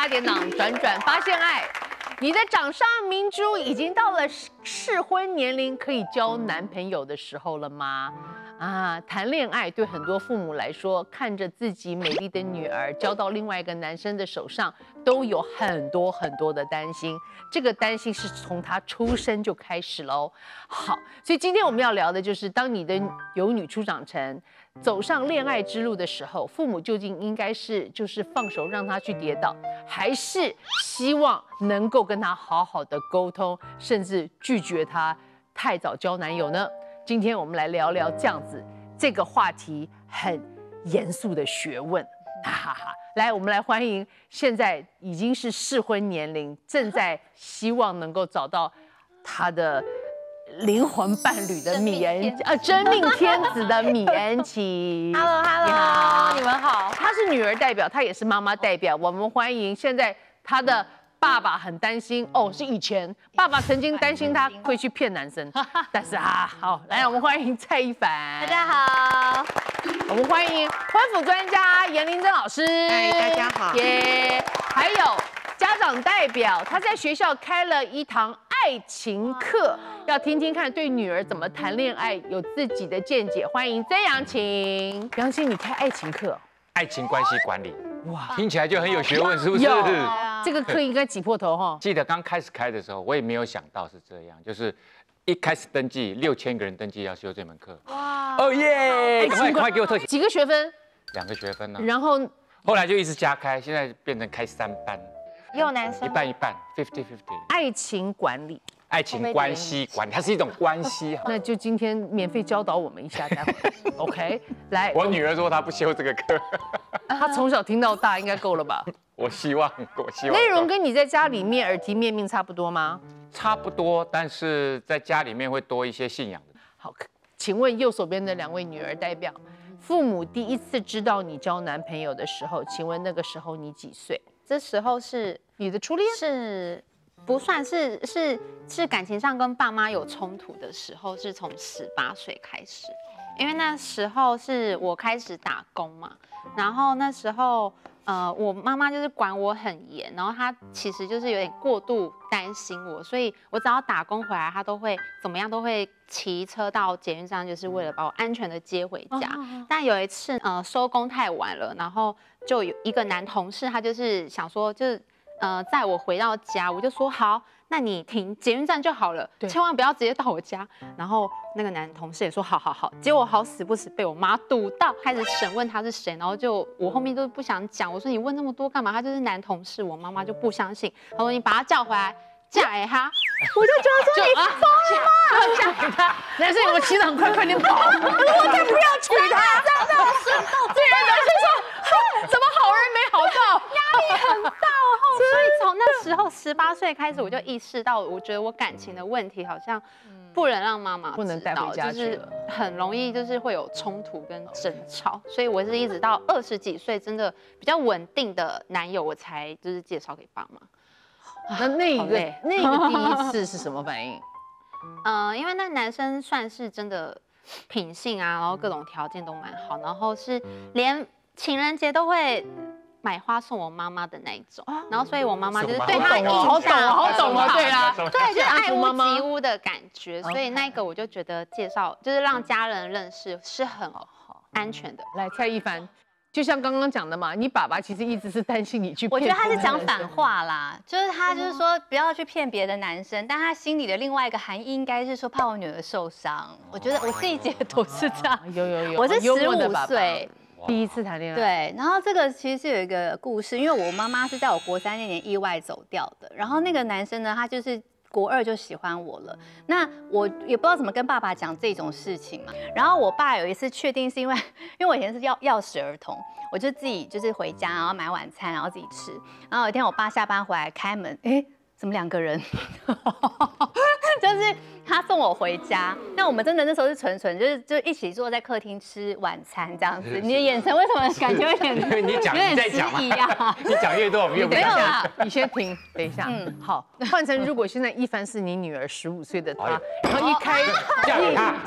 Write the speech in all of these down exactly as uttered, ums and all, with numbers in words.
八点档转转发现爱。你的掌上明珠已经到了适婚年龄，可以交男朋友的时候了吗？啊，谈恋爱对很多父母来说，看着自己美丽的女儿交到另外一个男生的手上，都有很多很多的担心。这个担心是从他出生就开始喽。好，所以今天我们要聊的就是，当你的有女初长成，走上恋爱之路的时候，父母究竟应该是就是放手让他去跌倒，还是希望能够跟他好好的沟通，甚至拒绝他太早交男友呢？今天我们来聊聊这样子这个话题很严肃的学问，哈哈哈！来，我们来欢迎现在已经是适婚年龄，正在希望能够找到他的灵魂伴侣的米恩，呃，真命天子的米恩琪。 Hello Hello， 你好， 你们好。 她是女儿代表，她也是妈妈代表。我们欢迎现在她的爸爸很担心哦，是以前爸爸曾经担心她会去骗男生，但是啊，好，来，我们欢迎蔡一凡。 大家好。 我们欢迎婚辅专家严玲珍老师。 嗨，大家好。 耶，还有家长代表，他在学校开了一堂爱情课，要听听看对女儿怎么谈恋爱有自己的见解。欢迎曾阳晴。杨晴，你开爱情课？ 爱情关系管理，哇，听起来就很有学问，是不是？ 有，这个课应该挤破头哈。 记得刚开始开的时候，我也没有想到是这样，就是一开始登记六千个人登记要修这门课。哇，哦耶！赶快赶快给我特写。 几个学分？ 两个学分呢。 然后后来就一直加开，现在变成开三班。 也有男生一半一半 ，fifty fifty。 爱情管理， 爱情关系管理，它是一种关系。 那就今天免费教导我们一下，待会 OK。来， 我女儿说她不修这个课， 她从小听到大，应该够了吧？ 我希望，我希望。 内容跟你在家里面耳提面命差不多吗？ 差不多，但是在家里面会多一些信仰的。 好，请问右手边的两位女儿代表，父母第一次知道你交男朋友的时候，请问那个时候你几岁？ 这时候是你的初恋？ 是不算是是是感情上跟爸妈有冲突的时候，是从十八岁开始，因为那时候是我开始打工嘛，然后那时候呃我妈妈就是管我很严，然后她其实就是有点过度担心我，所以我只要打工回来，她都会怎么样都会骑车到捷运站，就是为了把我安全的接回家。哦、但有一次呃收工太晚了，然后就有一个男同事，他就是想说就是呃载我回到家，我就说好，那你停捷运站就好了，千万不要直接到我家。然后那个男同事也说好好好，结果好死不死被我妈堵到，开始审问他是谁，然后就我后面都不想讲，我说你问那么多干嘛？他就是男同事，我妈妈就不相信，她说你把他叫回来。嫁给他，我就觉得说你疯了吗？ 就嫁给他，男生我骑得很快，快点跑！我才不要娶他！真的，这人男生说，怎么好人没好报？ 压力很大哦。所以从那时候十八岁开始，我就意识到，我觉得我感情的问题好像不能让妈妈不能带回家去了， 很容易就是会有冲突跟争吵。所以我是一直到二十几岁，真的比较稳定的男友，我才就是介绍给爸妈。 那那一个那个第一次是什么反应？ 嗯、呃，因为那男生算是真的品性啊，然后各种条件都蛮好，然后是连情人节都会买花送我妈妈的那一种，然后所以我妈妈就是对他印象好懂哦，好懂哦，对啦， 对，就爱屋及乌的感觉，所以那个我就觉得介绍就是让家人认识是很安全的。 来，蔡一凡。就像刚刚讲的嘛，你爸爸其实一直是担心你去骗。 我觉得他是讲反话啦，就是他就是说不要去骗别的男生，但他心里的另外一个含义应该是说怕我女儿受伤。我觉得我自己解读是这样。 有有有， 我是十五岁第一次谈恋爱。 对，然后这个其实是有一个故事，因为我妈妈是在我国三那年意外走掉的，然后那个男生呢，他就是国二就喜欢我了，那我也不知道怎么跟爸爸讲这种事情嘛。然后我爸有一次确定是因为，因为我以前是钥钥匙儿童，我就自己就是回家，然后买晚餐，然后自己吃。然后有一天我爸下班回来开门，哎，怎么两个人？就是他送我回家，那我们真的那时候是纯纯就是就一起坐在客厅吃晚餐这样子。你的眼神为什么感觉有点因为你讲有点你在讲迟疑啊？ 你讲越多，我们越不没有想啦。 你先停，等一下。嗯，好。换成如果现在一凡是你女儿十五岁的她，然后一开嫁给他，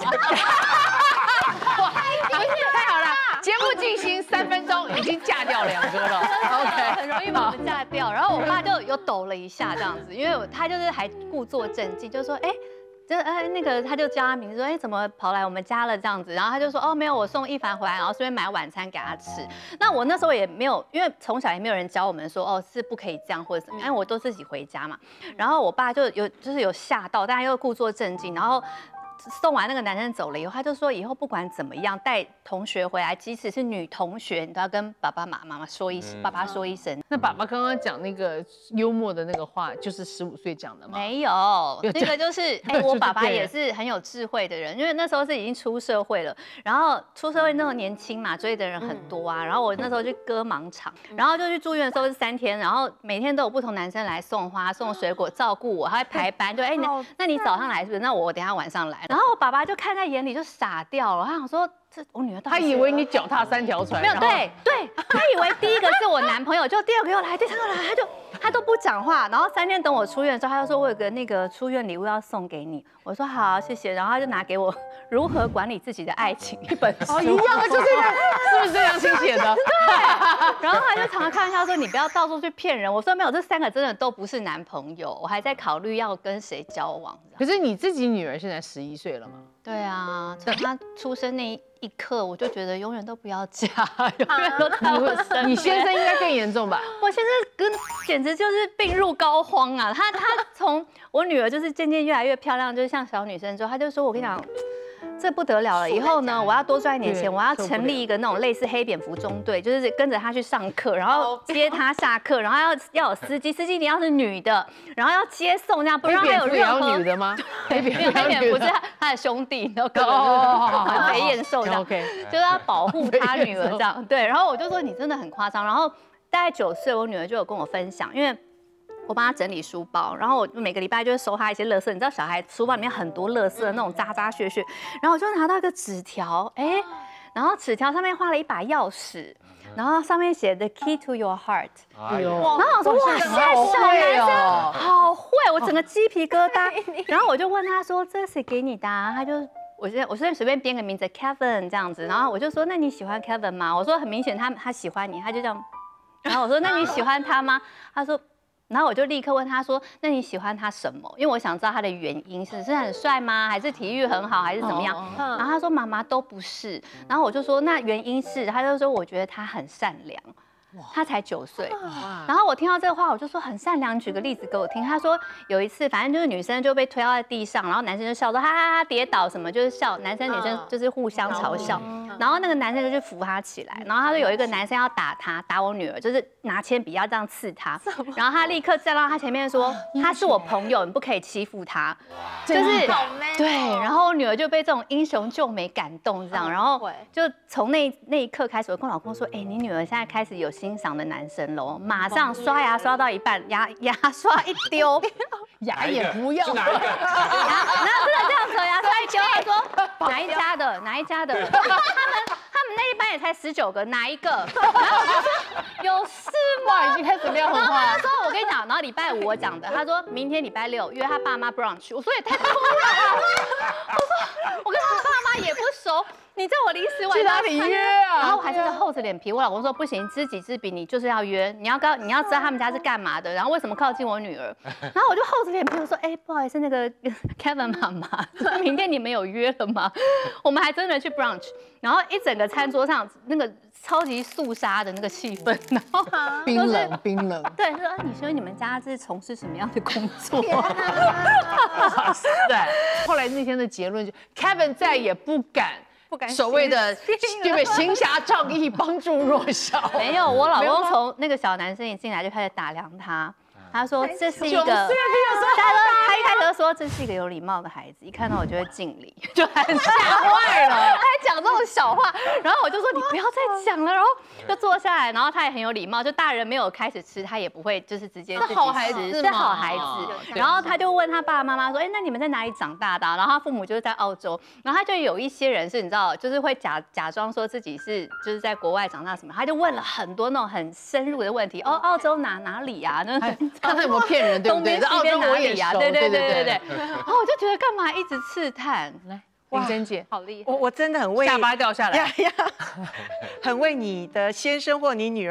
太好了，节目进行三分钟，已经嫁掉两个了。OK， 很容易把我们嫁掉。然后又抖了一下这样子，因为他就是还故作镇静，就说哎。就哎那个他就叫他名字说哎怎么跑来我们家了这样子，然后他就说哦没有我送一凡回来，然后顺便买晚餐给他吃。那我那时候也没有，因为从小也没有人教我们说哦是不可以这样或者怎么样，因为我都自己回家嘛。然后我爸就有就是有吓到，但他又故作镇静，然后。送完那个男生走了以后，他就说以后不管怎么样带同学回来，即使是女同学，你都要跟爸爸妈妈说一声，嗯、爸爸说一声。 那爸爸刚刚讲那个幽默的那个话，就是十五岁讲的吗？ 没有，那个就是哎，我爸爸也是很有智慧的人，因为那时候是已经出社会了，然后出社会那么年轻嘛，追的人很多啊。然后我那时候去割盲肠，然后就去住院的时候是三天，然后每天都有不同男生来送花、送水果，照顾我，他会排班，就哎那那你早上来是不是？那我等下晚上来。然后我爸爸就看在眼里，就傻掉了。他想说，这我女儿到底…… 他以为你脚踏三条船。 没有，对对，他以为第一个是我男朋友，就第二个又来，第三个来，他就他都不讲话。然后三天等我出院的时候，他就说我有个那个出院礼物要送给你。我说好，谢谢。然后他就拿给我《如何管理自己的爱情》一本书， 哦，一样的，就是是不是这样亲写的？ 对。然后他就常常开玩笑说，你不要到处去骗人。我说没有，这三个真的都不是男朋友，我还在考虑要跟谁交往。 可是你自己女儿现在十一岁了吗？ 对啊，从她出生那一刻，我就觉得永远都不要嫁，永远都在我身边。 你先生应该更严重吧？ 我先生跟简直就是病入膏肓啊！他他从我女儿就是渐渐越来越漂亮，就是像小女生之后，他就说我跟你讲。这不得了了！以后呢，我要多赚一点钱，我要成立一个那种类似黑蝙蝠中队，就是跟着他去上课，然后接他下课，然后要要有司机，司机一定要是女的，然后要接送，这样不让他有任何女的吗？ 黑蝙蝠，黑蝙蝠是他的兄弟，然后根本就是飞燕兽这样，就是要保护他女儿这样。对，然后我就说你真的很夸张。然后大概九岁，我女儿就有跟我分享，因为。我帮他整理书包，然后我每个礼拜就会收他一些垃圾。你知道小孩书包里面很多垃圾，那种渣渣屑屑。然后我就拿到一个纸条，哎，然后纸条上面画了一把钥匙，然后上面写 The key to your heart。哎呦！然后我说哇，现在小男生好会，我整个鸡皮疙瘩。然后我就问他说：“这是给你的、啊？”他就我现在我现在随便编个名字 Kevin 这样子。然后我就说：“那你喜欢 Kevin 吗？”我说：“很明显他他喜欢你。”他就这样。然后我说：“那你喜欢他吗？”他说。然后我就立刻问他说：“那你喜欢他什么？因为我想知道他的原因，是是很帅吗？还是体育很好，还是怎么样？”然后他说：“妈妈都不是。”然后我就说：“那原因是？”他就说：“我觉得他很善良。”他才九岁，然后我听到这个话，我就说很善良。举个例子给我听，他说有一次，反正就是女生就被推到在地上，然后男生就笑说哈哈哈跌倒什么，就是笑，男生女生就是互相嘲笑。然后那个男生就去扶她起来，然后他说有一个男生要打她，打我女儿，就是拿铅笔要这样刺她，然后他立刻站到他前面说他是我朋友，你不可以欺负他，就是对。然后我女儿就被这种英雄救美感动，这样，然后就从那那一刻开始，我跟我老公说，哎，你女儿现在开始有欣赏的男生喽，马上刷牙刷到一半，牙牙刷一丢， 牙也不要， 哪一个？ 然后真的这样子，牙刷一丢，他说哪一家的？哪一家的？他们他们那一班也才十九个，哪一个？然后我就说有事吗？ 已经开始撂狠话。 他说我跟你讲，然后礼拜五我讲的，他说明天礼拜六约他爸妈 brunch， 我说也太突然了，我说我跟他爸妈也不熟。你在我临时晚上去哪里约啊？ 然后我还真的厚着脸皮，我老公说不行，知己知彼，你就是要约，你要告，你要知道他们家是干嘛的，然后为什么靠近我女儿。然后我就厚着脸皮我说，哎、欸，不好意思，那个 Kevin 妈妈，明天你们有约了吗？我们还真的去 brunch， 然后一整个餐桌上那个超级肃杀的那个气氛，然后冰冷冰冷。 对，说你说你们家是从事什么样的工作？ 对，后来那天的结论就 Kevin 再也不敢。 不敢所谓的对不对？行侠仗义，帮助弱小。 没有，我老公从那个小男生一进来就开始打量他。他说这是一个，他说他一开始就说这是一个有礼貌的孩子，一看到我就会敬礼，就很吓坏了。他还讲这种小话，然后我就说你不要再讲了，然后就坐下来，然后他也很有礼貌，就大人没有开始吃，他也不会就是直接自己吃， 是好孩子， 是好孩子。然后他就问他爸爸妈妈说，哎，那你们在哪里长大的？然后他父母就是在澳洲，然后他就有一些人是你知道，就是会假假装说自己是就是在国外长大什么，他就问了很多那种很深入的问题，哦，澳洲哪哪里啊？那看他有没有骗人，对不对？在澳洲我也熟， 对对对对对。然后我就觉得干嘛一直刺探？ 来，林珍姐， 好厉害！ 我我真的很为下巴掉下来， 很为你的先生或你女儿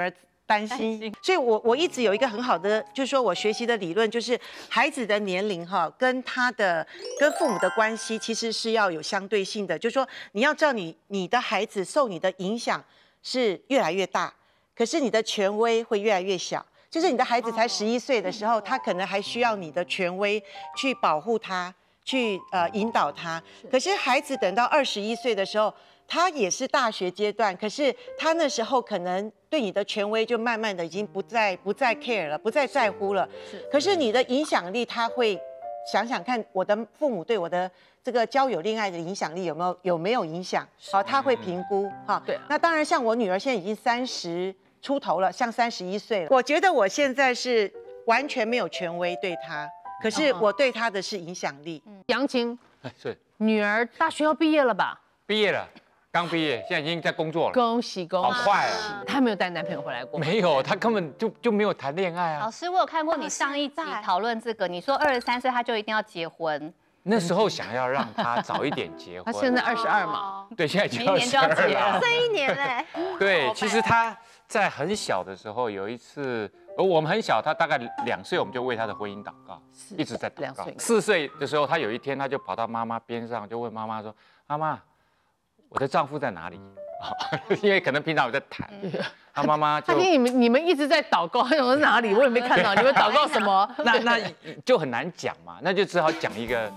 担心。所以我我一直有一个很好的，就是说我学习的理论，就是孩子的年龄哈，跟他的跟父母的关系其实是要有相对性的，就是说你要知道你你的孩子受你的影响是越来越大，可是你的权威会越来越小。就是你的孩子才十一岁的时候，他可能还需要你的权威去保护他，去呃引导他。可是孩子等到二十一岁的时候，他也是大学阶段，可是他那时候可能对你的权威就慢慢的已经不再不再 care 了，不再在乎了。可是你的影响力，他会想想看，我的父母对我的这个交友恋爱的影响力有没有有没有影响？好，他会评估哈。对。那当然，像我女儿现在已经三十出头了，像三十一岁了。我觉得我现在是完全没有权威对她，可是我对她的是影响力。 杨晴， 是女儿大学要毕业了吧？ 毕业了，刚毕业，现在已经在工作了。 恭喜恭喜！ 好快啊！ 她没有带男朋友回来过？ 没有，她根本就就没有谈恋爱啊。 老师，我有看过你上一集讨论这个，你说二十三岁他就一定要结婚。 那时候想要让他早一点结婚， 他现在二十二嘛， 对，现在已经明年就要结了， 这一年嘞。 对，其实他在很小的时候有一次，呃，我们很小，他大概两岁，我们就为他的婚姻祷告，一直在祷告。四岁的时候，他有一天他就跑到妈妈边上，就问妈妈说：“妈妈，我的丈夫在哪里？”因为可能平常我在谈，他妈妈就他听你们你们一直在祷告，他想说哪里我也没看到，你们祷告什么？ 那那就很难讲嘛，那就只好讲一个。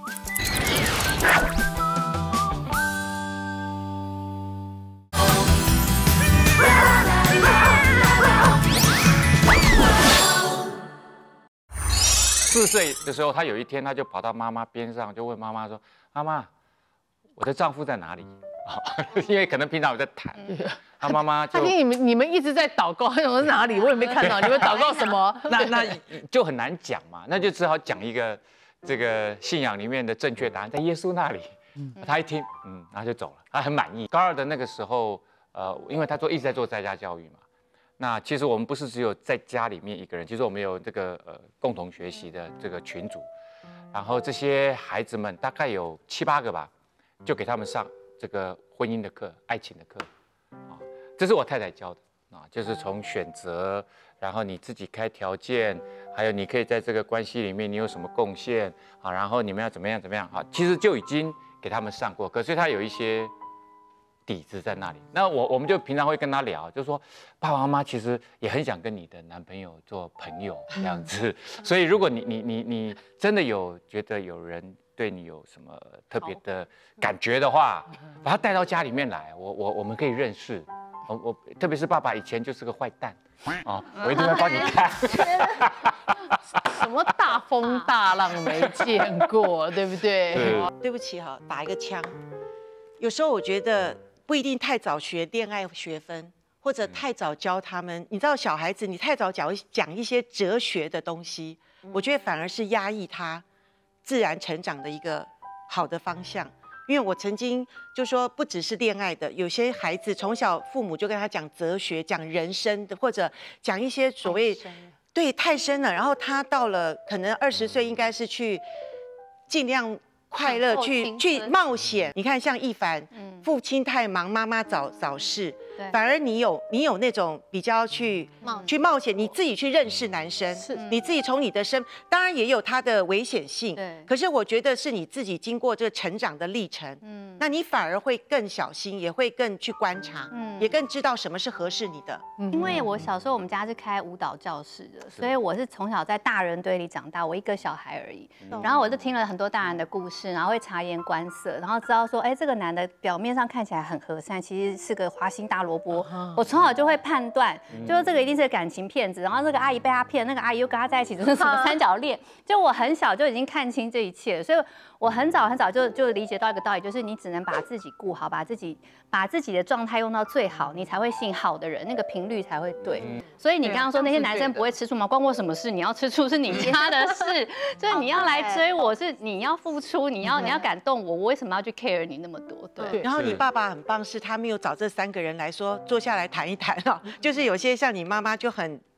四岁的时候，他有一天他就跑到妈妈边上，就问妈妈说：“妈妈，我的丈夫在哪里？”因为可能平常我在谈，他妈妈就他听你们你们一直在祷告，他想说哪里我也没看到，你们祷告什么？ 那那就很难讲嘛，那就只好讲一个这个信仰里面的正确答案，在耶稣那里。他一听，嗯，然后就走了，他很满意。高二的那个时候，呃，因为他做一直在做在家教育嘛，那其实我们不是只有在家里面一个人，其实我们有这个呃共同学习的这个群组，然后这些孩子们大概有七八个吧，就给他们上这个婚姻的课、爱情的课，啊，这是我太太教的啊，就是从选择，然后你自己开条件，还有你可以在这个关系里面你有什么贡献啊，然后你们要怎么样怎么样啊，其实就已经给他们上过，可是他有一些底子在那里。那我我们就平常会跟他聊，就说爸爸妈妈其实也很想跟你的男朋友做朋友这样子，所以如果你你你你真的有觉得有人对你有什么特别的感觉的话，把他带到家里面来，我我我们可以认识。我我特别是爸爸以前就是个坏蛋，哦，我一定会帮你看。 什么大风大浪没见过，对不对？ 对不起哈，打一个枪。有时候我觉得不一定太早学恋爱学分，或者太早教他们。你知道小孩子，你太早讲讲一些哲学的东西，我觉得反而是压抑他自然成长的一个好的方向。因为我曾经就说，不只是恋爱的，有些孩子从小父母就跟他讲哲学、讲人生的，或者讲一些所谓对太深了。然后他到了可能二十岁，应该是去尽量快乐去去冒险。你看，像一凡，父亲太忙，妈妈早早逝，反而你有你有那种比较去去冒险，你自己去认识男生，你自己从你的生，当然也有他的危险性，可是我觉得是你自己经过这个成长的历程，嗯，那你反而会更小心，也会更去观察，嗯，也更知道什么是合适你的。 因为我小时候我们家是开舞蹈教室的，所以我是从小在大人堆里长大，我一个小孩而已，然后我就听了很多大人的故事。然后会察言观色，然后知道说，哎，这个男的表面上看起来很和善，其实是个花心大萝卜。我从小就会判断，就是这个一定是个感情骗子，然后这个阿姨被他骗，那个阿姨又跟他在一起，这是什么三角恋？就我很小就已经看清这一切，所以我很早很早就就理解到一个道理，就是你只能把自己顾好，把自己把自己的状态用到最好，你才会吸引好的人，那个频率才会对。所以你刚刚说那些男生不会吃醋吗？关我什么事？你要吃醋是你家的事，就是你要来追我是你要付出，你要你要感动我，我为什么要去 care 你那么多？对。 然后你爸爸很棒，是他没有找这三个人来说坐下来谈一谈啊，就是有些像你妈妈就很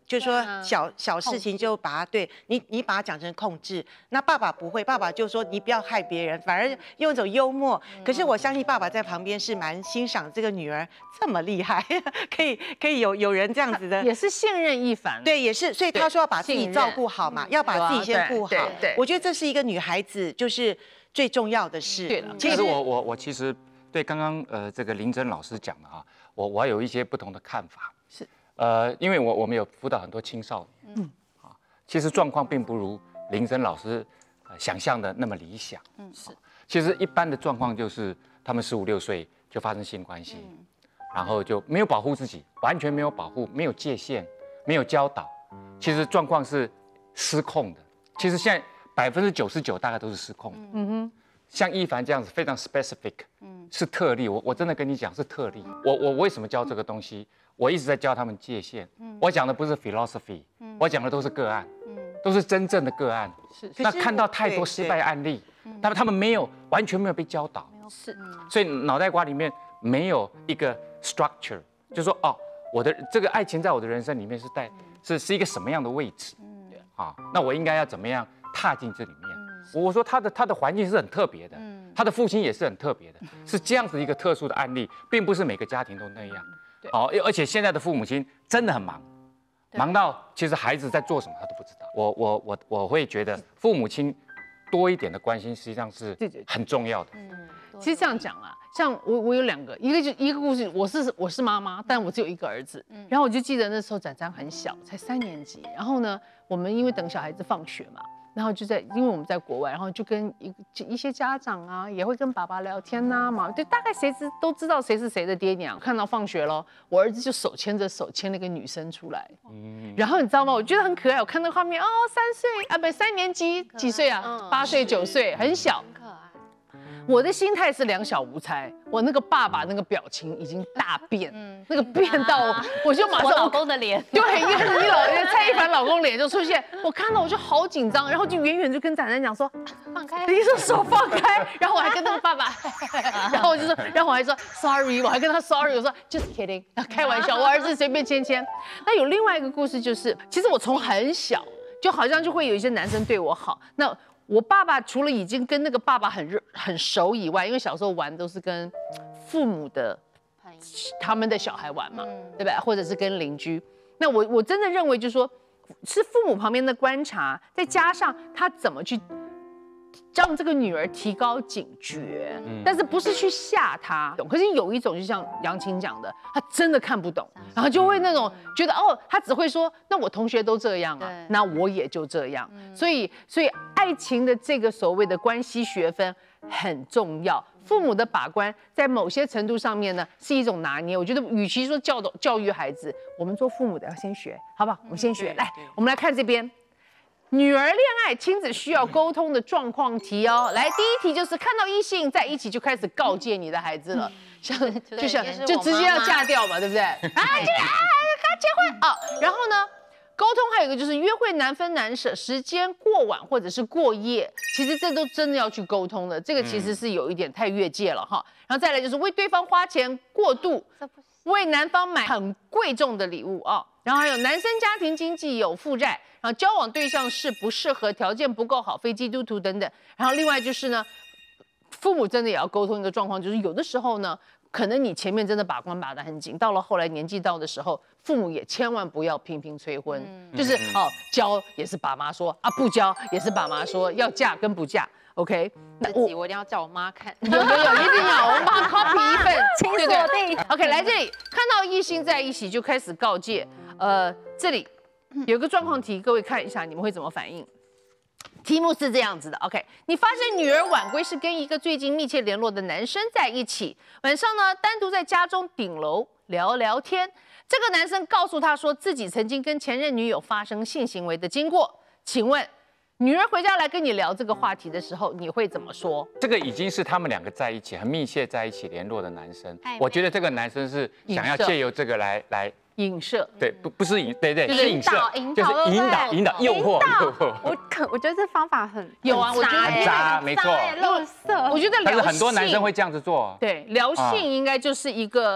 就是说小小事情就把它对你，你把它讲成控制。那爸爸不会，爸爸就说你不要害别人，反而用一种幽默。可是我相信爸爸在旁边是蛮欣赏这个女儿这么厉害，可以可以有有人这样子的， 也是信任一凡。 对，也是，所以他说要把自己照顾好嘛，要把自己先顾好。 对， 我觉得这是一个女孩子就是最重要的事。 对了， 其实我我我其实对刚刚呃这个林真老师讲的啊，我我还有一些不同的看法。 是， 呃，因为我我们有辅导很多青少年，嗯，啊，其实状况并不如林真老师呃想象的那么理想。嗯，是。其实一般的状况就是他们十五六岁就发生性关系，嗯、然后就没有保护自己，完全没有保护，没有界限，没有教导。其实状况是失控的。其实现在百分之九十九大概都是失控的。嗯哼。像一凡这样子非常 specific， 嗯，是特例。我我真的跟你讲是特例。我我为什么教这个东西？我一直在教他们界限。嗯，我讲的不是 philosophy， 嗯，我讲的都是个案，嗯，都是真正的个案。是。那看到太多失败案例，他们他们没有完全没有被教导。是。所以脑袋瓜里面没有一个 structure， 就说哦，我的这个爱情在我的人生里面是在是是一个什么样的位置？嗯，对啊，那我应该要怎么样踏进这里面？我说他的他的环境是很特别的，他的父亲也是很特别的，是这样子一个特殊的案例，并不是每个家庭都那样。好，而且现在的父母亲真的很忙，忙到其实孩子在做什么他都不知道。我我我我会觉得父母亲多一点的关心，实际上是很重要的。嗯， 其实这样讲啊，像我我有两个，一个就一个故事，我是我是妈妈，但我只有一个儿子。然后我就记得那时候展展很小，才三年级。然后呢，我们因为等小孩子放学嘛。然后就在，因为我们在国外，然后就跟一就一些家长啊，也会跟爸爸聊天呐、啊、嘛，对，大概谁知都知道谁是谁的爹娘。看到放学咯，我儿子就手牵着手牵了一个女生出来，嗯，然后你知道吗？我觉得很可爱。我看那个画面，哦，三岁啊，不，三年级几岁啊？八岁九岁，很小。我的心态是两小无猜，我那个爸爸那个表情已经大变，嗯，那个变到我，我就马上我老公的脸， 对，因为你老蔡一凡老公脸就出现，我看到我就好紧张，然后就远远就跟展展讲说放开， 你说手放开，然后我还跟那个爸爸，然后我就说，然后我还说 sorry， 我还跟他 sorry， 我说 just kidding， 开玩笑，我儿子随便牵牵。那有另外一个故事就是，其实我从很小就好像就会有一些男生对我好，那。我爸爸除了已经跟那个爸爸很热很熟以外，因为小时候玩都是跟父母的他们的小孩玩嘛，对不对？或者是跟邻居。那我我真的认为，就是说，是父母旁边的观察，再加上他怎么去让这个女儿提高警觉，但是不是去吓她。可是有一种，就像杨晴讲的，她真的看不懂，然后就会那种觉得哦，她只会说，那我同学都这样啊，那我也就这样。所以，所以爱情的这个所谓的关系学分很重要。父母的把关，在某些程度上面呢，是一种拿捏。我觉得，与其说教导教育孩子，我们做父母的要先学，好不好？我们先学。来，我们来看这边。女儿恋爱亲子需要沟通的状况题哦，来，第一题就是看到异性在一起就开始告诫你的孩子了，像就像就直接要嫁掉嘛，对不对？啊，这个啊，跟他结婚啊，然后呢，沟通还有一个就是约会难分难舍，时间过晚或者是过夜，其实这都真的要去沟通的，这个其实是有一点太越界了哈。然后再来就是为对方花钱过度，为男方买很贵重的礼物啊，然后还有男生家庭经济有负债。然后交往对象是不适合、条件不够好、非基督徒等等。然后另外就是呢，父母真的也要沟通一个状况，就是有的时候呢，可能你前面真的把关把得很紧，到了后来年纪到的时候，父母也千万不要频频催婚，嗯、就是哦，交也是爸妈说啊，不交也是爸妈说，要嫁跟不嫁。OK， 那我我一定要叫我妈看， 有有有，一定要，我们帮他 copy 一份， 请锁定。 OK， 来这里看到异性在一起就开始告诫，呃，这里。有个状况题，各位看一下，你们会怎么反应？题目是这样子的 ，OK， 你发现女儿晚归是跟一个最近密切联络的男生在一起，晚上呢单独在家中顶楼聊聊天。这个男生告诉他说自己曾经跟前任女友发生性行为的经过，请问女儿回家来跟你聊这个话题的时候，你会怎么说？ 这个已经是他们两个在一起很密切在一起联络的男生，我觉得这个男生是想要借由这个来来。 影射对，不不是引，对对， 就是影射， 引就是引导、引导、诱惑、诱惑。 我可我觉得这方法很有啊，我觉得很渣，没错， 垃圾。 我觉得聊性， 但是很多男生会这样子做。 对，聊性应该就是一个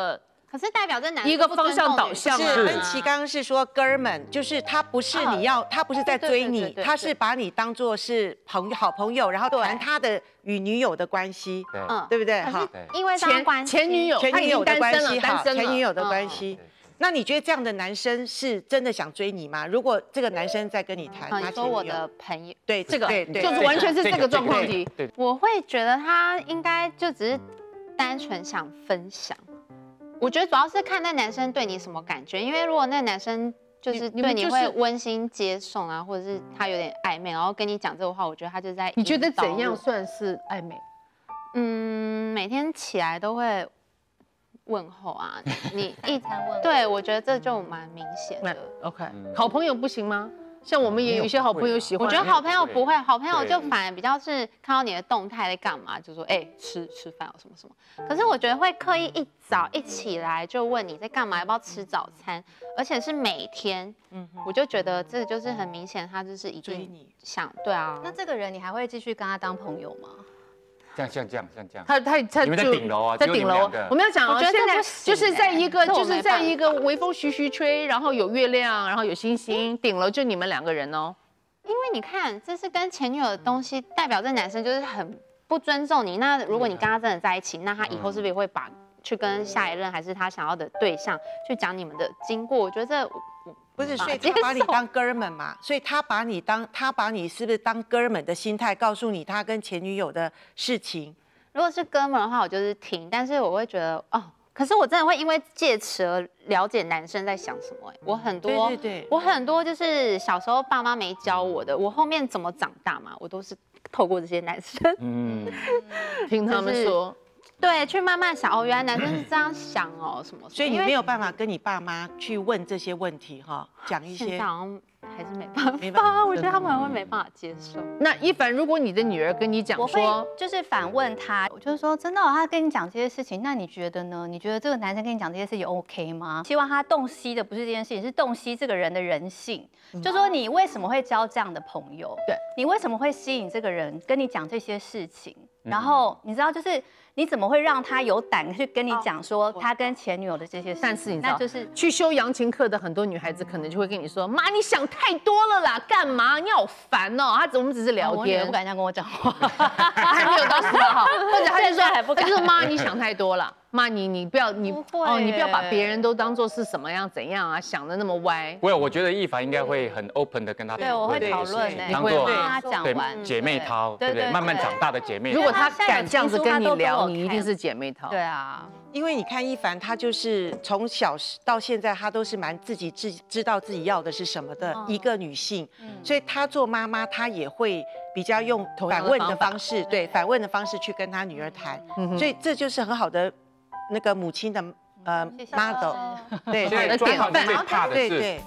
可是代表这男生一个方向导向啊是恩琪刚刚是说哥儿们，就是他不是你要，他不是在追你，他是把你当做是朋好朋友，然后谈他的与女友的关系， 嗯， 对不对？ 哈，因为这样关系前女友， 前女友的关系， 单身了， 前女友的关系。那你觉得这样的男生是真的想追你吗？如果这个男生在跟你谈，他你说我的朋友， 对这个对， 就是完全是这个状况题。 我会觉得他应该就只是单纯想分享。我觉得主要是看那男生对你什么感觉，因为如果那男生就是对你会温馨接送啊，或者是他有点暧昧，然后跟你讲这个话，我觉得他就在。 你觉得怎样算是暧昧？ 嗯，每天起来都会问候啊，你一餐问候。 对，我觉得这就蛮明显的。 OK， 好朋友不行吗？像我们也有一些好朋友喜欢。 我觉得好朋友不会，好朋友就反而比较是看到你的动态在干嘛，就说哎、欸、吃吃饭有什么什么。可是我觉得会刻意一早一起来就问你在干嘛，要不要吃早餐，而且是每天，嗯，我就觉得这就是很明显，他就是一定想对啊。 那这个人你还会继续跟他当朋友吗？ 像像这样像这样， 他他他你们在顶楼啊， 在顶楼。我们要讲哦，现在就是在一个就是在一个微风徐徐吹，然后有月亮，然后有星星，顶楼就你们两个人哦。 因为你看，这是跟前女友的东西，代表这男生就是很不尊重你。那如果你跟他真的在一起，那他以后是不是会把去跟下一任还是他想要的对象去讲你们的经过？我觉得这不是，所以他把你当哥们嘛，所以他把你当他把你是不是当哥们的心态告诉你他跟前女友的事情？ 如果是哥们的话，我就是听，但是我会觉得哦。可是我真的会因为借此而了解男生在想什么、欸。我很多， 对对对， 我很多就是小时候爸妈没教我的，我后面怎么长大嘛，我都是透过这些男生， 嗯， 听他们说， 对，去慢慢想哦，原来男生是这样想哦，什么。 所以你没有办法跟你爸妈去问这些问题哈，讲一些。 现在好像还是没办法，我觉得他们会没办法接受。 那一凡，如果你的女儿跟你讲说， 就是反问他，我就是说，真的、哦，他跟你讲这些事情，那你觉得呢？你觉得这个男生跟你讲这些事情 OK 吗？希望他洞悉的不是这件事情，是洞悉这个人的人性。嗯、就说你为什么会交这样的朋友？对，你为什么会吸引这个人跟你讲这些事情？嗯、然后你知道，就是你怎么会让他有胆去跟你讲说他跟前女友的这些事情？ 但是你知道， 就是去修扬琴课的很多女孩子可能就会跟你说：“妈，你想太多了啦，干嘛？你好烦哦。”他我们只是聊天， 我不敢这样跟我讲话， 他还没有到十八号，或者他就说还不敢， 他就说妈，你想太多了。妈，你你不要你哦，你不要把别人都当做是什么样怎样啊，想的那么歪。 不会，我觉得一凡应该会很 open 的跟他对，我会讨论的， 当做跟他讲完姐妹淘，对不对？慢慢长大的姐妹。 如果他敢这样子跟你聊，你一定是姐妹淘。 对啊， 因为你看一凡，他就是从小到现在，他都是蛮自己知知道自己要的是什么的一个女性，所以她做妈妈，她也会比较用反问的方式，对反问的方式去跟她女儿谈，所以这就是很好的。那个母亲的呃 model， 对， 现在的典范， 最怕的是， 对对。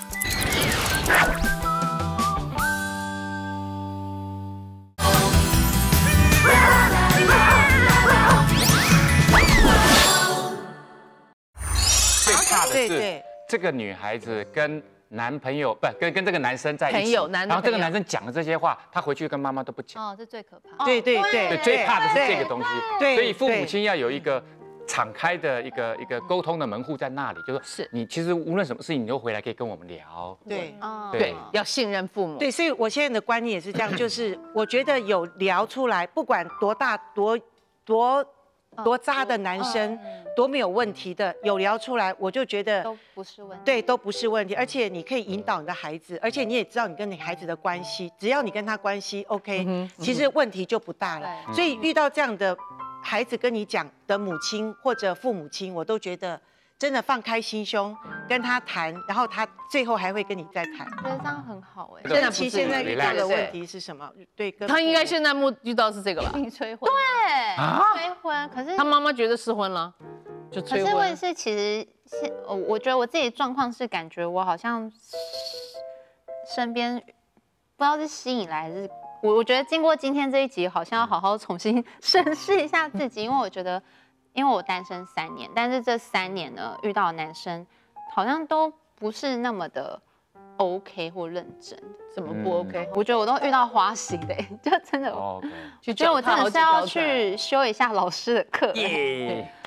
最怕的是这个女孩子跟男朋友不跟跟这个男生在一起，然后这个男生讲的这些话，他回去跟妈妈都不讲。 哦，这最可怕。 对对对， 最怕的是这个东西。 对， 所以父母亲要有一个。敞开的一个一个沟通的门户在那里，就是是你其实无论什么事情，你都回来可以跟我们聊。 对， 对，要信任父母。 对，所以我现在的观念也是这样，就是我觉得有聊出来，不管多大多多多渣的男生，多没有问题的，有聊出来，我就觉得都不是问题。 对，都不是问题，而且你可以引导你的孩子，而且你也知道你跟你孩子的关系，只要你跟他关系 OK， 其实问题就不大了。所以遇到这样的。孩子跟你讲的母亲或者父母亲，我都觉得真的放开心胸跟他谈，然后他最后还会跟你再谈。 我觉得这样很好哎。 真奇现在遇到的问题是什么？对， 他应该现在目遇到是这个吧？ 催婚。 对，催婚。可是他妈妈觉得失婚了，就催婚。 可是问题是，其实是我我觉得我自己状况是感觉我好像身边不知道是吸引来还是。我我觉得经过今天这一集，好像要好好重新审视一下自己，因为我觉得，因为我单身三年，但是这三年呢，遇到的男生好像都不是那么的 OK 或认真。 怎么不 OK？、 嗯、我觉得我都遇到花心的，就真的， OK， 我觉得我真的是要去修一下老师的课。 耶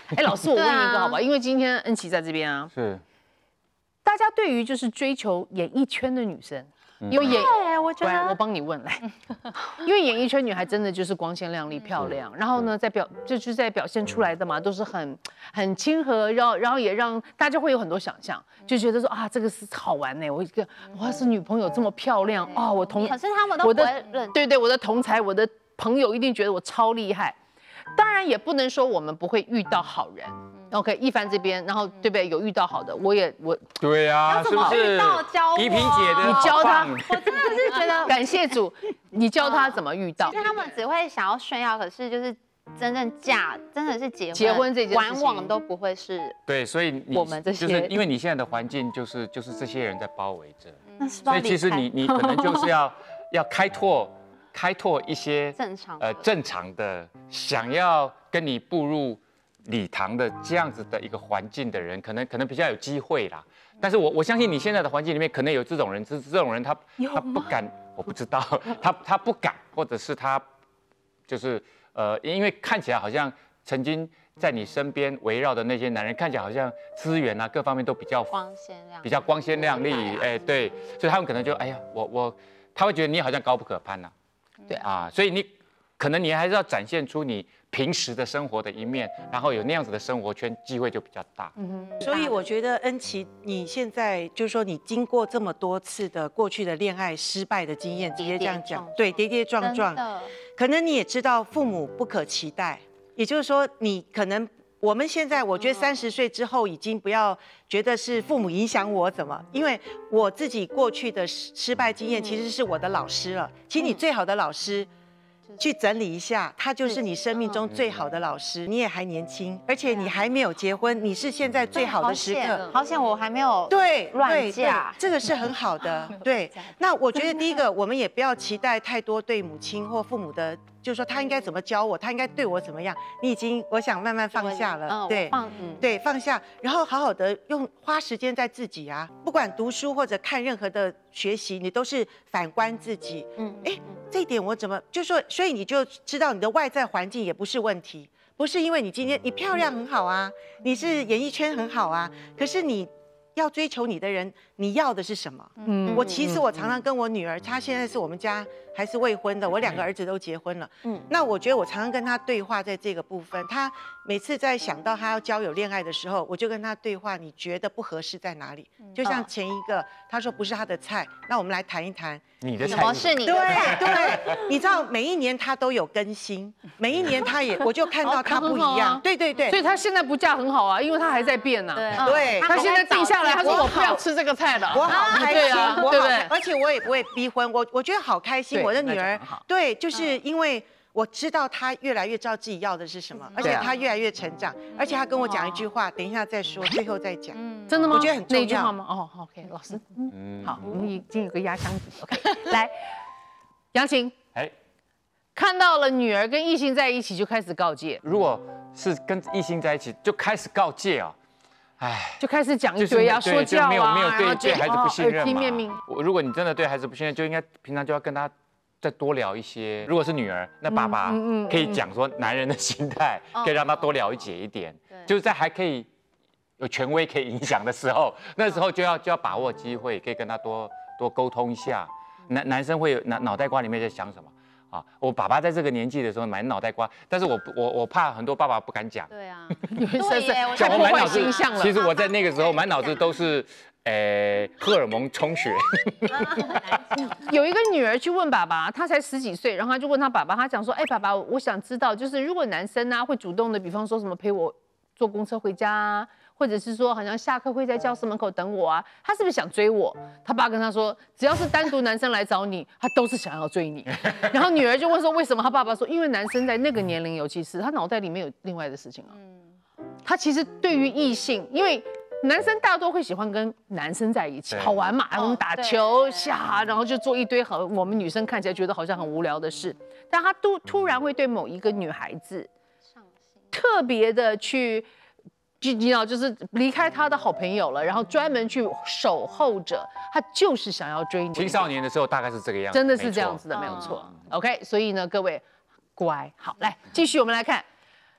哎，老师，我问一个好吧，因为今天恩琪在这边啊， 是， 大家对于就是追求演艺圈的女生。因为演， 对，我觉来，我得帮你问来，因为演艺圈女孩真的就是光鲜亮丽、漂亮，然后呢，在表就是在表现出来的嘛，都是很很亲和，然后然后也让大家会有很多想象，就觉得说啊，这个是好玩呢，我一个哇是女朋友这么漂亮啊，我同可是他们都不我的会认， 对对，我的同才，我的朋友一定觉得我超厉害。当然也不能说我们不会遇到好人。OK， 一凡这边，然后对不对？有遇到好的，我也我对啊， 要怎么遇到教我？ 怡萍姐的， 你教他， 我真的是觉得感谢主，你教他怎么遇到。 其实他们只会想要炫耀，可是就是真正嫁，真的是结婚， 结婚这件事情往往都不会是。 对，所以你我们这些就是因为你现在的环境就是就是这些人在包围着， 那是所以其实你你可能就是要要开拓开拓一些正常呃正常的想要跟你步入礼堂的这样子的一个环境的人，可能可能比较有机会啦。但是我我相信你现在的环境里面，可能有这种人，这这种人他他不敢，我不知道，他他不敢，或者是他就是呃，因为看起来好像曾经在你身边围绕的那些男人，看起来好像资源啊各方面都比较光鲜亮丽， 比较光鲜亮丽，哎对，所以他们可能就哎呀，我我他会觉得你好像高不可攀呐， 对啊，所以你可能你还是要展现出你平时的生活的一面，然后有那样子的生活圈，机会就比较大。 嗯所以我觉得恩琪，你现在就是说你经过这么多次的过去的恋爱失败的经验，直接这样讲，对，跌跌撞撞，可能你也知道父母不可期待，也就是说你可能我们现在我觉得三十岁之后已经不要觉得是父母影响我怎么，因为我自己过去的失失败经验其实是我的老师了。其实你最好的老师。去整理一下，他就是你生命中最好的老师。你也还年轻，而且你还没有结婚，你是现在最好的时刻。 好险我还没有对乱嫁， 这个是很好的。对，那我觉得第一个，我们也不要期待太多对母亲或父母的，就是说他应该怎么教我，他应该对我怎么样。你已经，我想慢慢放下了。对，对，放下，然后好好的用花时间在自己啊，不管读书或者看任何的学习，你都是反观自己。嗯，哎。这一点我怎么就说，所以你就知道你的外在环境也不是问题，不是因为你今天你漂亮很好啊，你是演艺圈很好啊，可是你要追求你的人，你要的是什么？嗯，我其实我常常跟我女儿，她现在是我们家还是未婚的，我两个儿子都结婚了。嗯，那我觉得我常常跟她对话在这个部分，她每次在想到她要交友恋爱的时候，我就跟她对话，你觉得不合适在哪里？就像前一个，她说不是她的菜，那我们来谈一谈。 你的菜什么是你的菜？ 对对，你知道每一年她都有更新，每一年她也我就看到她不一样。对对对， 所以她现在不嫁很好啊，因为她还在变呢。 对， 她现在定下来，她说我不要吃这个菜了。 我好开心，我好，而且我也不会逼婚，我我觉得好开心。我的女儿，对，就是因为我知道她越来越知道自己要的是什么，而且她越来越成长，而且她跟我讲一句话，等一下再说，最后再讲。 真的吗？ 我觉得很重要。 那句话吗？哦 ，OK， 老师，嗯，好，我们已经有个压箱底 ，OK， 来，杨晴，哎，看到了女儿跟异性在一起就开始告诫， 如果是跟异性在一起就开始告诫啊。哎， 就开始讲一堆啊，说教啊， 没有没有对对孩子不信任嘛。如果你真的对孩子不信任，就应该平常就要跟他再多聊一些。如果是女儿，那爸爸可以讲说男人的心态，可以让他多了解一点。就是在还可以有权威可以影响的时候，那时候就要就要把握机会，可以跟他多多沟通一下。男男生会有脑脑袋瓜里面在想什么？啊，我爸爸在这个年纪的时候满脑袋瓜，但是我我我怕很多爸爸不敢讲。 对啊， 对耶，我太破坏形象了。 其实我在那个时候满脑子都是，呃，荷尔蒙充血。 有一个女儿去问爸爸，她才十几岁，然后她就问她爸爸，她讲说，哎，爸爸，我想知道，就是如果男生啊会主动的，比方说什么陪我坐公车回家啊。或者是说，好像下课会在教室门口等我啊，他是不是想追我？他爸跟他说，只要是单独男生来找你，他都是想要追你。然后女儿就问说，为什么？他爸爸说，因为男生在那个年龄，尤其是他脑袋里面有另外的事情啊。他其实对于异性，因为男生大多会喜欢跟男生在一起，好玩嘛，我们打球下，然后就做一堆很我们女生看起来觉得好像很无聊的事，但他突突然会对某一个女孩子特别的去。就你知道，就是离开他的好朋友了，然后专门去守候着，他就是想要追你。 青少年的时候大概是这个样子， 真的是这样子的，没有错。OK， 所以呢，各位乖，好，来继续，我们来看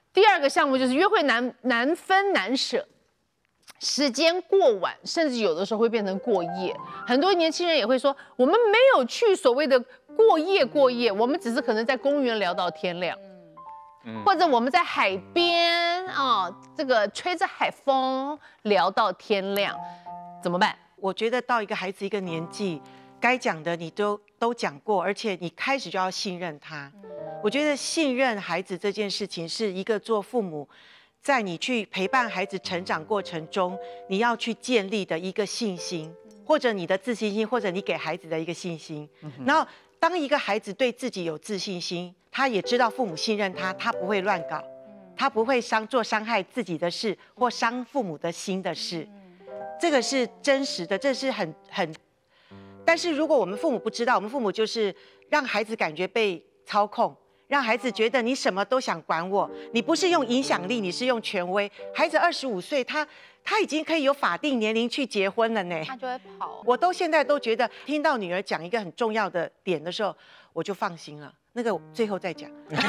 第二个项目就是约会难难分难舍。时间过晚，甚至有的时候会变成过夜。很多年轻人也会说，我们没有去所谓的过夜过夜，我们只是可能在公园聊到天亮，嗯，或者我们在海边啊、哦，这个吹着海风聊到天亮，怎么办？ 我觉得到一个孩子一个年纪，该讲的你都都讲过，而且你开始就要信任他。我觉得信任孩子这件事情是一个做父母。在你去陪伴孩子成长过程中，你要去建立的一个信心，或者你的自信心，或者你给孩子的一个信心。然后，当一个孩子对自己有自信心，他也知道父母信任他，他不会乱搞，他不会伤做伤害自己的事或伤父母的心的事。这个是真实的，这是很很。但是如果我们父母不知道，我们父母就是让孩子感觉被操控。让孩子觉得你什么都想管我，你不是用影响力，你是用权威。孩子二十五岁，他他已经可以有法定年龄去结婚了呢。 他就会跑。 我都现在都觉得，听到女儿讲一个很重要的点的时候，我就放心了。那个最后再讲。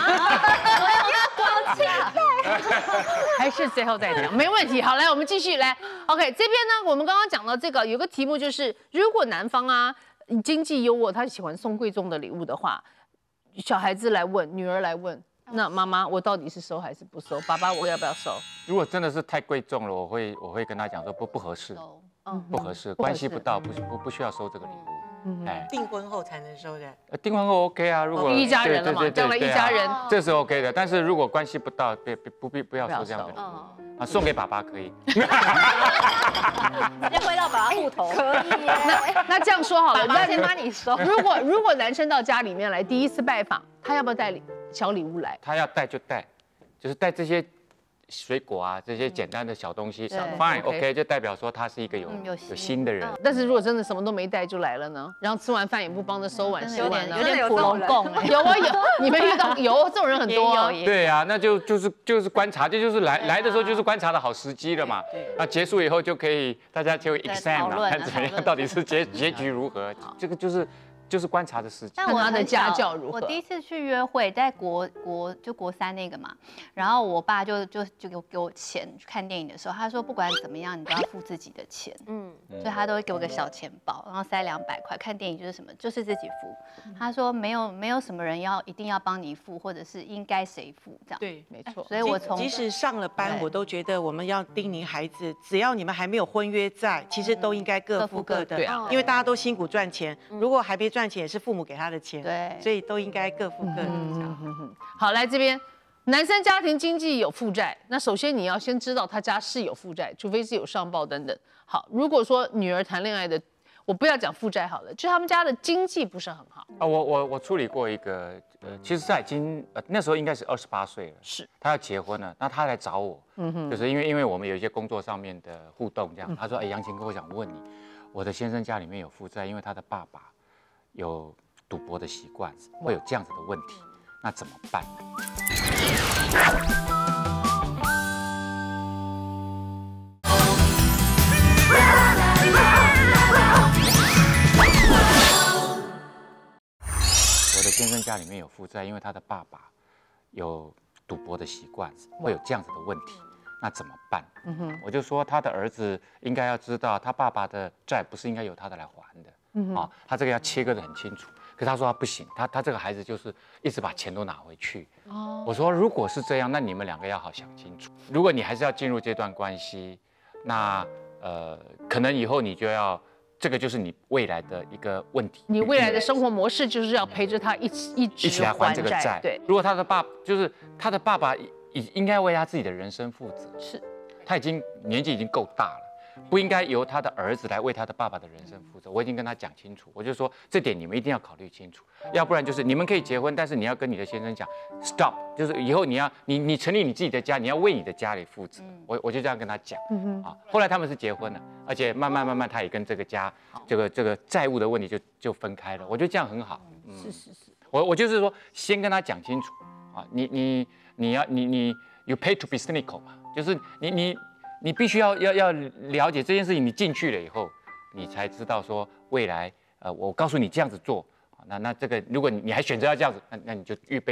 还是最后再讲，没问题。好，来我们继续来。OK， 这边呢，我们刚刚讲到这个，有个题目就是，如果男方啊经济优渥，他喜欢送贵重的礼物的话。小孩子来问，女儿来问，那妈妈，我到底是收还是不收？爸爸，我要不要收？ 如果真的是太贵重了，我会我会跟他讲说不不合适，嗯，不合适，关系不到，不不不需要收这个礼物。嗯，哎， 订婚后才能收的。 订婚后 OK 啊，如果一家人了嘛，将来一家人， 这是 OK 的。但是如果关系不到，别别不必不要收这样的礼物啊，送给爸爸可以。 直接汇到爸爸户头，可以。 那那这样说好了， 那先帮你收。 如果如果男生到家里面来第一次拜访，他要不要带小礼物来？ 他要带就带，就是带这些水果啊，这些简单的小东西 ，fine OK， 就代表说他是一个有有心的人。 但是如果真的什么都没带就来了呢？然后吃完饭也不帮着收碗洗碗呢？ 有点普龙贡哎。 有啊有，你们遇到有这种人很多。 对啊，那就就是就是观察，这就是来来的时候就是观察的好时机了嘛。那结束以后就可以大家就 exam 了，看怎么样，到底是结结局如何？这个就是。就是观察的时机， 但我的家教如何？我第一次去约会，在国国就国三那个嘛，然后我爸就就就给我给我钱去看电影的时候，他说不管怎么样，你都要付自己的钱，嗯，所以他都会给我个小钱包，然后塞两百块，看电影就是什么，就是自己付。他说没有没有什么人要一定要帮你付，或者是应该谁付这样。 对，没错。 所以我从即使上了班，我都觉得我们要叮咛孩子，只要你们还没有婚约在，其实都应该各付各的，对啊，因为大家都辛苦赚钱，如果还没赚钱，也是父母给他的钱，对，所以都应该各付各的。 好，来这边，男生家庭经济有负债，那首先你要先知道他家是有负债，除非是有上报等等。好，如果说女儿谈恋爱的，我不要讲负债好了，就是他们家的经济不是很好。 啊，我我我处理过一个，呃，其实他已经呃那时候应该是二十八岁了， 是， 他要结婚了，那他来找我，嗯哼，就是因为因为我们有一些工作上面的互动这样，他说，哎，杨琴哥，我想问你，我的先生家里面有负债，因为他的爸爸有赌博的习惯，会有这样子的问题，那怎么办？我的先生家里面有负债，因为他的爸爸有赌博的习惯，会有这样子的问题，那怎么办？嗯哼，我就说他的儿子应该要知道，他爸爸的债不是应该由他的来还的，嗯啊，他这个要切割得很清楚。可他说他不行，他他这个孩子就是一直把钱都拿回去。哦，我说如果是这样，那你们两个要好想清楚。如果你还是要进入这段关系，那呃，可能以后你就要。这个就是你未来的一个问题， 你未来的生活模式就是要陪着他一起一直一起来还这个债。对，如果他的爸就是他的爸爸，应应该为他自己的人生负责。 是， 他已经年纪已经够大了，不应该由他的儿子来为他的爸爸的人生负责。我已经跟他讲清楚，我就说这点你们一定要考虑清楚，要不然就是你们可以结婚，但是你要跟你的先生讲 stop， 就是以后你要你你成立你自己的家，你要为你的家里负责。我我就这样跟他讲，啊，后来他们是结婚了。而且慢慢慢慢，他也跟这个家这个这个债务的问题就就分开了。我觉得这样很好。 嗯，是是是。 我我就是说，先跟他讲清楚啊，你你你要你你 you pay to be cynical 嘛，就是你你你必须要要要了解这件事情。你进去了以后，你才知道说未来呃，我告诉你这样子做，那那这个如果你你还选择要这样子，那那你就预备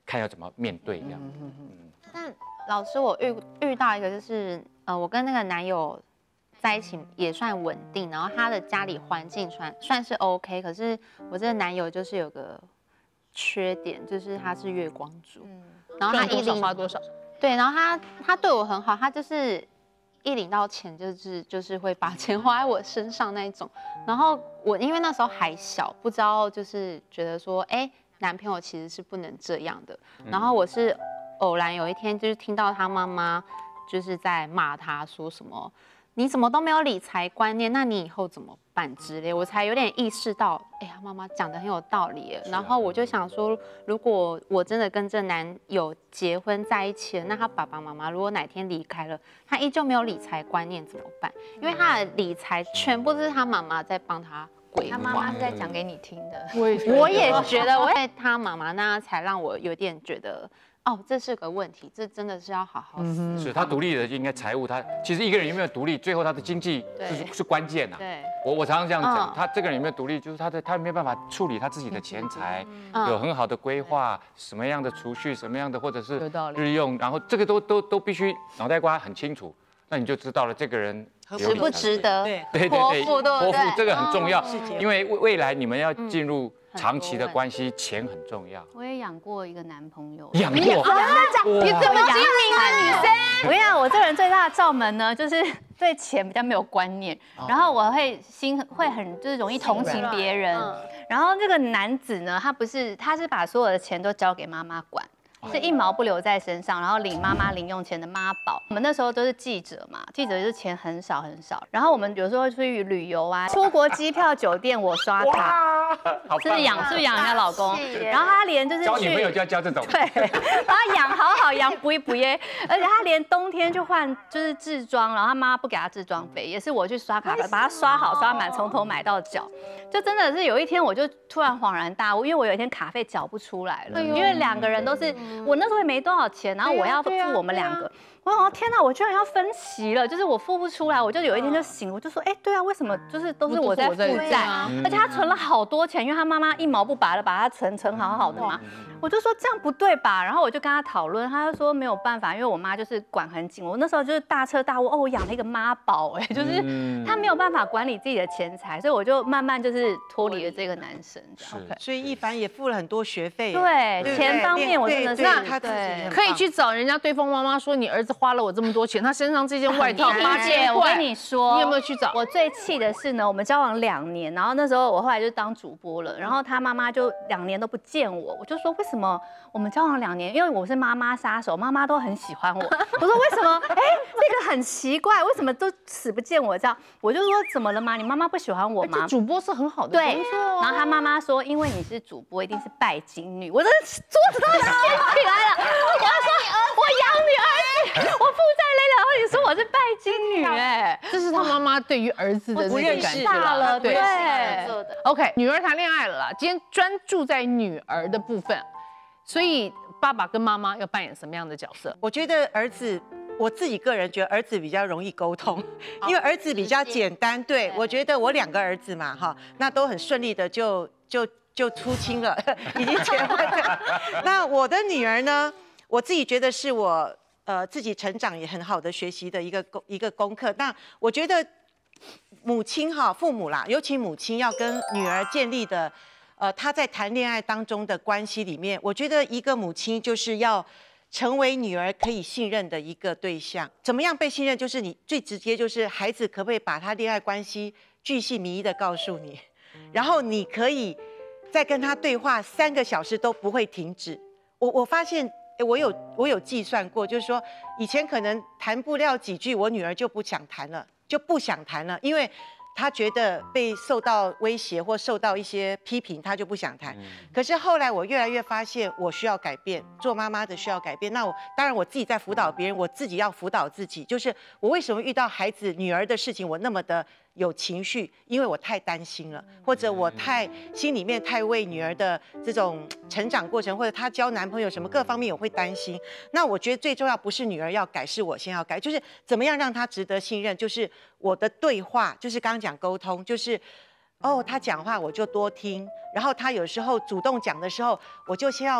看要怎么面对这样。 嗯但老师，我遇遇到一个就是呃，我跟那个男友在一起也算稳定，然后他的家里环境算算是 OK， 可是我这个男友就是有个缺点，就是他是月光族，然后他赚多少一领花多少， 对，然后他他对我很好，他就是一领到钱就是就是会把钱花在我身上那一种。然后我因为那时候还小，不知道就是觉得说，哎，男朋友其实是不能这样的。然后我是偶然有一天就是听到他妈妈就是在骂他说什么，你怎么都没有理财观念，那你以后怎么办之类，我才有点意识到，哎呀，妈妈讲的很有道理耶。然后我就想说，如果我真的跟这男友结婚在一起了，那他爸爸妈妈如果哪天离开了，他依旧没有理财观念怎么办？因为他的理财全部都是他妈妈在帮他规划。 他妈妈是在讲给你听的。 我也觉得我也觉得，我也他妈妈那样才让我有点觉得，哦，这是个问题，这真的是要好好思考。 是他独立的，应该财务他其实一个人有没有独立，最后他的经济是是关键呐。 对， 我我常常这样讲嗯， 他这个人有没有独立，就是他的他没有办法处理他自己的钱财， 嗯有很好的规划，什么样的储蓄，什么样的或者是有道理日用，然后这个都都都必须脑袋瓜很清楚，那你就知道了这个人有值不理财值得？ 对对对对， 泼妇对不泼妇对这个很重要是这，样因为未未来你们要进入很长期的多关系，钱很重要。 我也养过一个男朋友， 养过， 你怎么精明啊，女生？我跟你讲，我这个人最大的罩门呢，就是对钱比较没有观念，然后我会心会很就是容易同情别人。然后这个男子呢，他不是，他是把所有的钱都交给妈妈管。是一毛不留在身上，然后领妈妈零用钱的妈宝。我们那时候都是记者嘛，记者就是钱很少很少。然后我们有时候出去旅游啊，出国机票、酒店我刷卡， 好是不是养是不是养人家老公？然后他连就是交女朋友去就要交这种， 对，把他养好好养不一不耶，而且他连冬天就换就是制装，然后他妈不给他制装费，也是我去刷卡把他刷好刷满，从头买到脚。就真的是有一天我就突然恍然大悟，因为我有一天卡费缴不出来了，因为两个人都是我那时候也没多少钱，然后我要付我们两个。我想天哪，我居然要分期了，就是我付不出来，我就有一天就醒了，我就说，哎，对啊，为什么就是都是我在负债？而且他存了好多钱，因为他妈妈一毛不拔的把他存存好好的嘛。我就说这样不对吧？然后我就跟他讨论，他就说没有办法，因为我妈就是管很紧。我那时候就是大彻大悟，哦，我养了一个妈宝，哎，就是他没有办法管理自己的钱财，所以我就慢慢就是脱离了这个男生这样。 所以一凡也付了很多学费。 对， 对钱方面我真的是那他自己对很可以去找人家对方妈妈说，你儿子花了我这么多钱，他身上这件外套八姐，我千块， 跟你说， 你有没有去找？ 我最气的是呢，我们交往两年，然后那时候我后来就当主播了，然后他妈妈就两年都不见我，我就说为什么我们交往两年？因为我是妈妈杀手，妈妈都很喜欢我。我说为什么？哎，这个很奇怪，为什么都死不见我这样？我就说怎么了吗？你妈妈不喜欢我吗？ 主播是很好的对工作啊， 然后他妈妈说，因为你是主播，一定是拜金女。我这桌子都掀起来了。我要说，我养你儿子，我负债累累，然后你说我是拜金女，哎， 这是他妈妈对于儿子的那个感觉大了， 对对。 做的。 OK， 女儿谈恋爱了啦，今天专注在女儿的部分，所以爸爸跟妈妈要扮演什么样的角色？ 我觉得儿子，我自己个人觉得儿子比较容易沟通，因为儿子比较简单。对，我觉得我两个儿子嘛，哈，那都很顺利的就就就出亲了，已经结婚了。那我的女儿呢，我自己觉得是我呃自己成长也很好的学习的一个功一个功课。那我觉得母亲哈，父母啦，尤其母亲要跟女儿建立的。呃，她在谈恋爱当中的关系里面，我觉得一个母亲就是要成为女儿可以信任的一个对象。怎么样被信任？就是你最直接，就是孩子可不可以把他恋爱关系巨细靡遗的告诉你，然后你可以在跟他对话三个小时都不会停止。我我发现，我有我有计算过，就是说以前可能谈不了几句，我女儿就不想谈了，就不想谈了，因为。他觉得被受到威胁或受到一些批评，他就不想谈。可是后来我越来越发现，我需要改变，做妈妈的需要改变。那我当然我自己在辅导别人，我自己要辅导自己。就是我为什么遇到孩子女儿的事情，我那么的有情绪，因为我太担心了，或者我太心里面太为女儿的这种成长过程，或者她交男朋友什么各方面我会担心。那我觉得最重要不是女儿要改，是我先要改，就是怎么样让她值得信任，就是我的对话，就是刚刚讲沟通，就是哦，她讲话我就多听，然后她有时候主动讲的时候，我就先要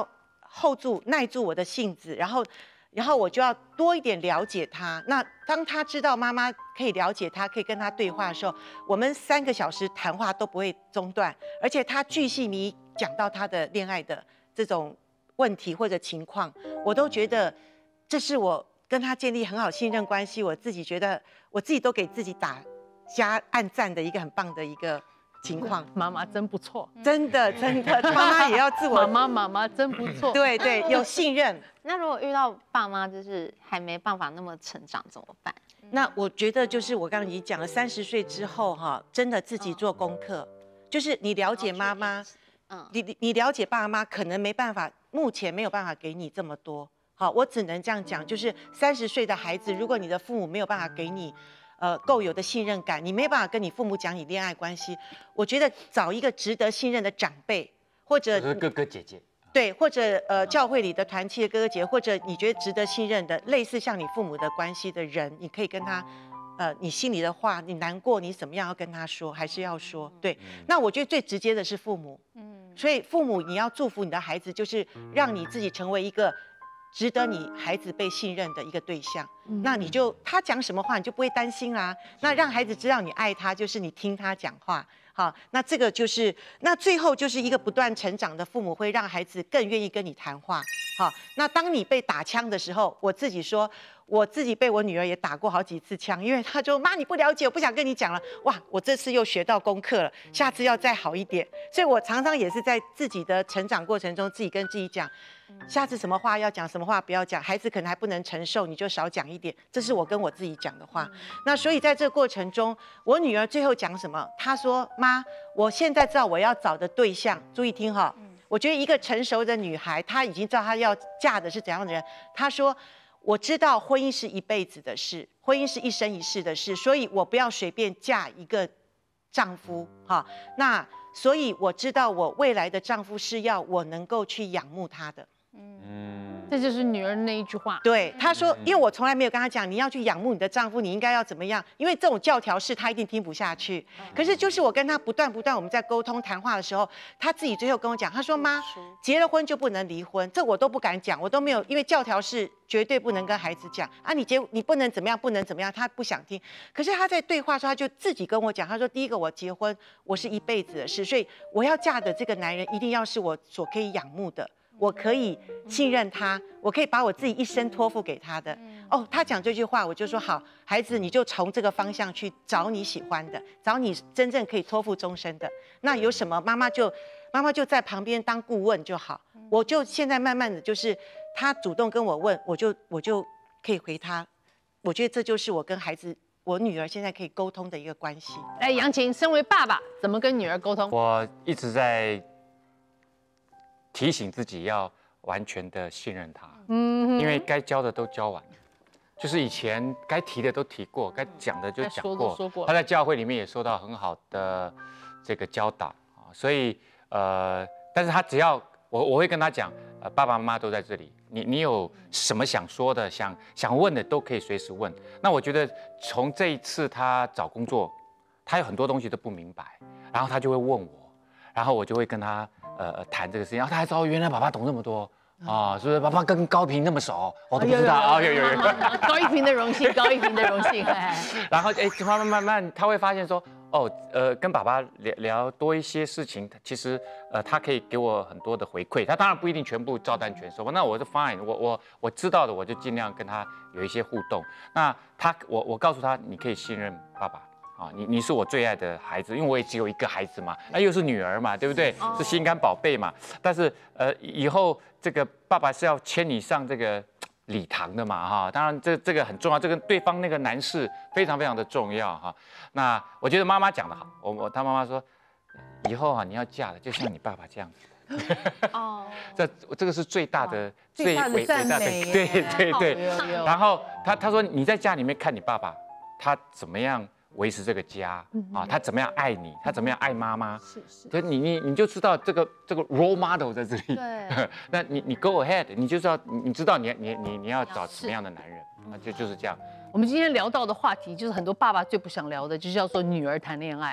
hold 住、耐住我的性子，然后，然后我就要多一点了解他。那当他知道妈妈可以了解他，可以跟他对话的时候，我们三个小时谈话都不会中断，而且他巨细靡遗讲到他的恋爱的这种问题或者情况，我都觉得这是我跟他建立很好信任关系，我自己觉得我自己都给自己打加按赞的一个很棒的一个情况。 妈妈真不错， 真的真的，妈妈也要自我， 妈妈妈妈真不错。 对对，有信任。 那如果遇到爸妈就是还没办法那么成长怎么办？ 那我觉得就是我刚刚已经讲了，三十岁之后哈，真的自己做功课，就是你了解妈妈， 嗯， 你你你了解爸妈，可能没办法，目前没有办法给你这么多。好，我只能这样讲，就是三十岁的孩子，如果你的父母没有办法给你，呃，够有的信任感，你没有办法跟你父母讲你恋爱关系，我觉得找一个值得信任的长辈，或者哥哥姐姐， 对，或者呃教会里的团契的哥哥姐，或者你觉得值得信任的，类似像你父母的关系的人，你可以跟他，呃，你心里的话，你难过，你怎么样要跟他说，还是要说？对，那我觉得最直接的是父母，嗯，所以父母你要祝福你的孩子，就是让你自己成为一个值得你孩子被信任的一个对象，那你就他讲什么话你就不会担心啦。那让孩子知道你爱他，就是你听他讲话。好，那这个就是那最后就是一个不断成长的父母会让孩子更愿意跟你谈话。好，那当你被打枪的时候，我自己说，我自己被我女儿也打过好几次枪，因为她说妈你不了解，我不想跟你讲了。哇，我这次又学到功课了，下次要再好一点。所以我常常也是在自己的成长过程中，自己跟自己讲，下次什么话要讲，什么话不要讲，孩子可能还不能承受，你就少讲一点。这是我跟我自己讲的话。那所以在这个过程中，我女儿最后讲什么？她说妈，我现在知道我要找的对象，注意听哈。我觉得一个成熟的女孩，她已经知道她要嫁的是怎样的人。她说：“我知道婚姻是一辈子的事，婚姻是一生一世的事，所以我不要随便嫁一个丈夫哈。那所以我知道我未来的丈夫是要我能够去仰慕他的。” 嗯， 这就是女儿那一句话。 对，她说，因为我从来没有跟她讲，你要去仰慕你的丈夫，你应该要怎么样？因为这种教条式，她一定听不下去。可是就是我跟她不断不断我们在沟通谈话的时候，她自己最后跟我讲，她说妈，结了婚就不能离婚，这我都不敢讲，我都没有，因为教条式绝对不能跟孩子讲啊，你结你不能怎么样，不能怎么样，她不想听。可是她在对话的时候，她就自己跟我讲，她说第一个我结婚，我是一辈子的事，所以我要嫁的这个男人一定要是我所可以仰慕的。我可以信任他，我可以把我自己一生托付给他的。哦，他讲这句话，我就说好，孩子，你就从这个方向去找你喜欢的，找你真正可以托付终身的。那有什么，妈妈就妈妈就在旁边当顾问就好。我就现在慢慢的就是，他主动跟我问，我就我就可以回他。我觉得这就是我跟孩子，我女儿现在可以沟通的一个关系。 来，杨琴，身为爸爸，怎么跟女儿沟通？ 我一直在提醒自己要完全的信任他，嗯，因为该教的都教完了，就是以前该提的都提过，该讲的就讲过， 说过。 他在教会里面也受到很好的这个教导啊，所以呃，但是他只要我我会跟他讲，呃，爸爸妈妈都在这里，你你有什么想说的、想想问的都可以随时问。那我觉得从这一次他找工作，他有很多东西都不明白，然后他就会问我，然后我就会跟他。呃，谈这个事情，然后他还知道原来爸爸懂这么多啊，是不是？爸爸跟高屏那么熟，我都不知道啊，有有有， 高一平的荣幸，高一平的荣幸。 然后哎，慢慢慢慢，他会发现说，哦，呃，跟爸爸聊聊多一些事情，其实呃，他可以给我很多的回馈。他当然不一定全部照单全收，那我就 fine， 我我我知道的，我就尽量跟他有一些互动。那他，我我告诉他，你可以信任爸爸。啊，你你是我最爱的孩子，因为我也只有一个孩子嘛，那又是女儿嘛，对不对？是心肝宝贝嘛。但是呃，以后这个爸爸是要牵你上这个礼堂的嘛，哈。当然这这个很重要，这个对方那个男士非常非常的重要哈。那我觉得妈妈讲得好，我我他妈妈说，以后啊你要嫁的就像你爸爸这样子。哦，这这个是最大的最大的赞美， 对对对。然后他他说你在家里面看你爸爸，他怎么样？维持这个家啊，他怎么样爱你，他怎么样爱妈妈，是是，所以你你你就知道这个这个 role model 在这里。对，那你你 go ahead， 你就知道你知道你你你你要找什么样的男人，那就就是这样。 我们今天聊到的话题，就是很多爸爸最不想聊的，就叫做女儿谈恋爱。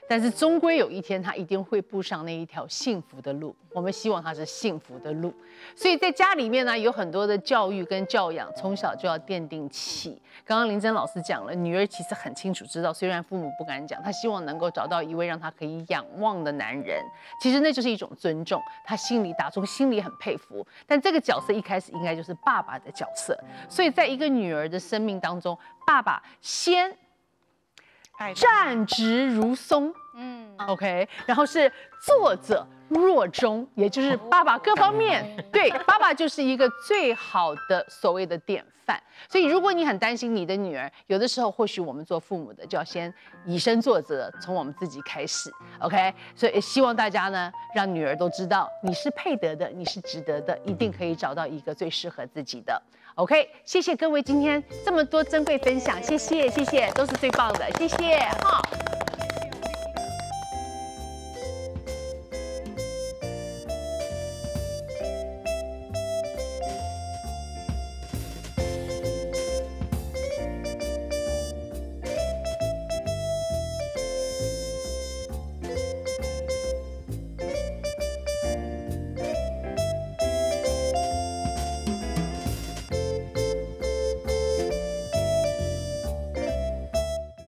但是终归有一天，他一定会步上那一条幸福的路。我们希望他是幸福的路。所以在家里面呢，有很多的教育跟教养，从小就要奠定起。刚刚林真老师讲了，女儿其实很清楚知道，虽然父母不敢讲，她希望能够找到一位让她可以仰望的男人。其实那就是一种尊重，她心里打从心里很佩服。但这个角色一开始应该就是爸爸的角色。所以在一个女儿的生命当中，爸爸先站直如松，嗯 ，OK， 然后是坐着若钟，也就是爸爸各方面，对，爸爸就是一个最好的所谓的典范。所以如果你很担心你的女儿，有的时候或许我们做父母的就要先以身作则，从我们自己开始 ，OK。所以希望大家呢，让女儿都知道你是配得的，你是值得的，一定可以找到一个最适合自己的。OK， 谢谢各位今天这么多珍贵分享，谢谢谢谢，都是最棒的，谢谢哈。